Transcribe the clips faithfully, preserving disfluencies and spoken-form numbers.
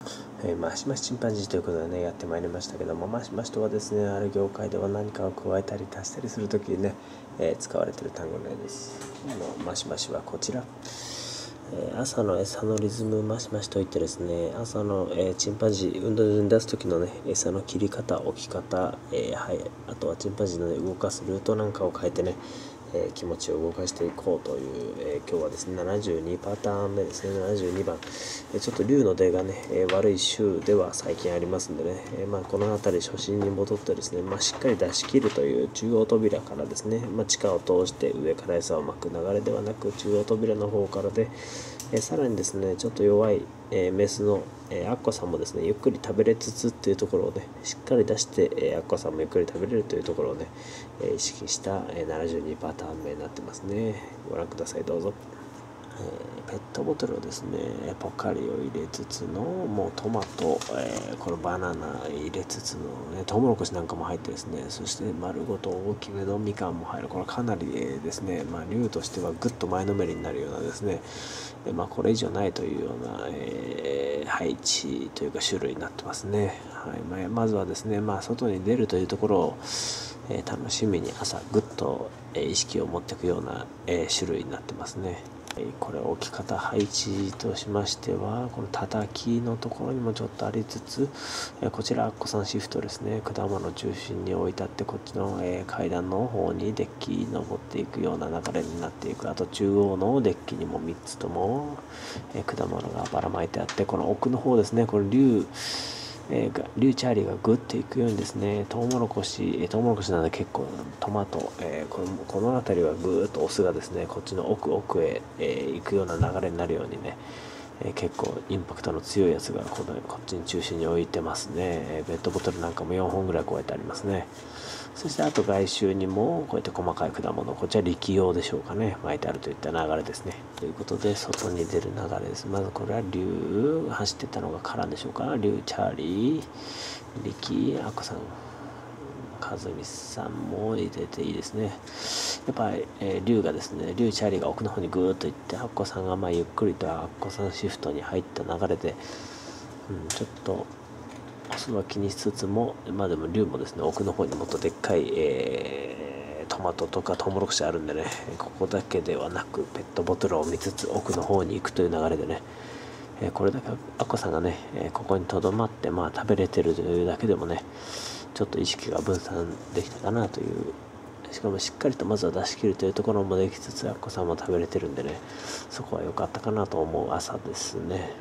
えー、マシマシチンパンジーということでねやってまいりましたけども、マシマシとはですね、ある業界では何かを加えたり足したりするときにね、えー、使われている単語のようです。のマシマシはこちら、えー、朝の餌のリズムマシマシといってですね、朝の、えー、チンパンジー運動に出す時のね餌の切り方、置き方、えーはい、あとはチンパンジーの、ね、動かすルートなんかを変えてね、えー、気持ちを動かしていこうという、えー、今日はですねななじゅうにパターン目ですね。ななじゅうにばん、えー、ちょっと竜の出がね、えー、悪い週では最近ありますんでね、えーまあ、この辺り初心に戻ってですね、まあ、しっかり出し切るという中央扉からですね、まあ、地下を通して上から餌をまく流れではなく中央扉の方からで、えー、さらにですねちょっと弱い、えー、メスの、えー、アッコさんもですねゆっくり食べれつつっていうところをねしっかり出して、えー、アッコさんもゆっくり食べれるというところをね、えー、意識した、えー、ななじゅうにパターン目になってますね。ご覧ください、どうぞ。えー、ペットボトルをですねポカリを入れつつのもうトマト、えー、このバナナ入れつつの、ね、トウモロコシなんかも入ってですね、そして丸ごと大きめのみかんも入る、これかなり、えー、ですね、まあ、竜としてはぐっと前のめりになるようなですね、えーまあ、これ以上ないというような、えー、配置というか種類になってますね。はいまあ、まずはですね、まあ、外に出るというところをえー、楽しみに朝ぐっと、えー、意識を持っていくような、えー、種類になってますね。これ置き方配置としましてはこの叩きのところにもちょっとありつつ、えこちらアッコさんシフトですね、果物中心に置いてあってこっちの、え階段の方にデッキに登っていくような流れになっていく、あと中央のデッキにもみっつとも、え果物がばらまいてあって、この奥の方ですね、これ竜えー、リュウチャーリーがグッといくようにですね、トウモロコシ、えー、トウモロコシなので結構トマト、えー、このこの辺りはぐーっとオスがですねこっちの奥奥へ、えー、行くような流れになるようにね、えー、結構インパクトの強いやつがこのこっちに中心に置いてますね。えー、ペットボトルなんかもよんほんぐらいこうやってありますね。そしてあと外周にもこうやって細かい果物、こちら力用でしょうかね、巻いてあるといった流れですね。ということで外に出る流れです。まずこれは竜走ってたのがカランでしょうか。竜チャーリー力アッコさん和美さんも入れていいですね。やっぱり、えー、竜がですね竜チャーリーが奥の方にぐーっと行ってアッコさんがまあゆっくりとアッコさんシフトに入った流れで、うん、ちょっとそれは気にしつつも、まあでも竜もですね奥の方にもっとでっかい、えー、トマトとかトウモロコシあるんでね、ここだけではなくペットボトルを見つつ奥の方に行くという流れでね、えー、これだけアッコさんがね、えー、ここにとどまってまあ食べれてるというだけでもねちょっと意識が分散できたかなという、しかもしっかりとまずは出し切るというところもできつつアッコさんも食べれてるんでね、そこは良かったかなと思う朝ですね。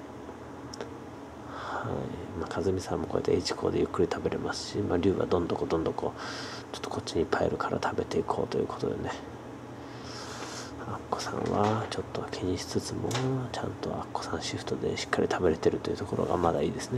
はいまあ、和美さんもこうやって H 校でゆっくり食べれますし、まあ、龍はどんどこどんどこちょっとこっちにパイルから食べていこうということでね、アッコさんはちょっと気にしつつもちゃんとアッコさんシフトでしっかり食べれてるというところがまだいいですね。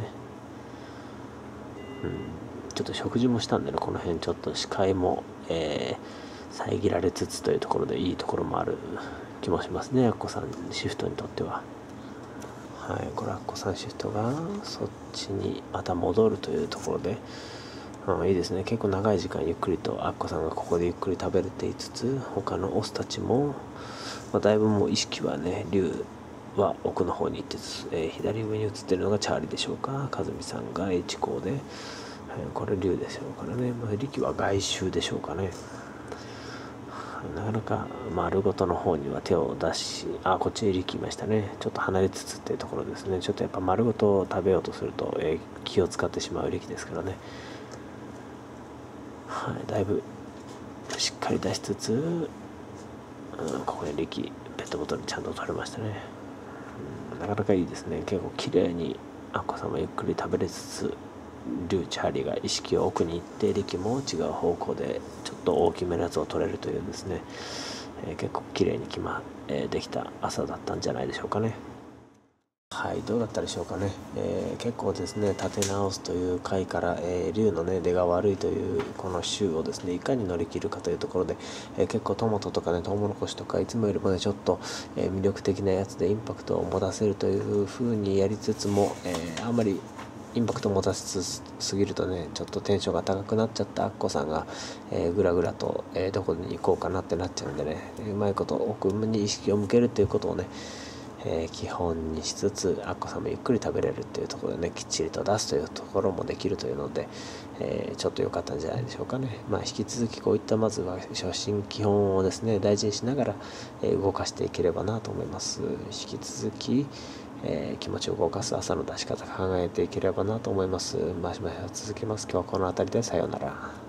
うんちょっと食事もしたんでね、この辺ちょっと視界も、えー、遮られつつというところでいいところもある気もしますね、アッコさんシフトにとっては。はい、これアッコさんシフトがそっちにまた戻るというところで、うん、いいですね。結構長い時間ゆっくりとアッコさんがここでゆっくり食べれていつつ、他のオスたちも、まあ、だいぶもう意識はね竜は奥の方に行ってつ、えー、左上に映ってるのがチャーリーでしょうか。和美さんが H 校で、これ竜でしょうからね、まあ、力は外周でしょうかね。なかなか丸ごとの方には手を出し、あこっちに力いましたね。ちょっと離れつつっていうところですね。ちょっとやっぱ丸ごと食べようとすると、えー、気を使ってしまう力ですからね。はい、だいぶしっかり出しつつ、うん、ここで力ペットボトルちゃんと取れましたね。うん、なかなかいいですね。結構綺麗にアッコさんもゆっくり食べれつつ、リュウチャーリーが意識を奥に行って力も違う方向でちょっと大きめのやつを取れるというですね、えー、結構綺麗に決ま、えー、できた朝だったんじゃないでしょうかね。はい、どうだったでしょうかね。えー、結構ですね立て直すという回から、えー、竜のね出が悪いというこの週をですねいかに乗り切るかというところで、えー、結構トマトとかねトウモロコシとかいつもよりもねちょっと、えー、魅力的なやつでインパクトを持たせるという風にやりつつも、えー、あんまりインパクト持たせすぎるとねちょっとテンションが高くなっちゃったアッコさんが、えー、ぐらぐらと、えー、どこに行こうかなってなっちゃうんでね、うまいこと奥に意識を向けるっていうことをね、 えー、基本にしつつアッコさんもゆっくり食べれるっていうところでね、きっちりと出すというところもできるというので、えー、ちょっと良かったんじゃないでしょうかね。まあ、引き続きこういったまずは初心基本をですね大事にしながら、えー、動かしていければなと思います。引き続き、えー、気持ちを動かす朝の出し方考えていければなと思います。マシマシは続きます。今日はこの辺りでさようなら。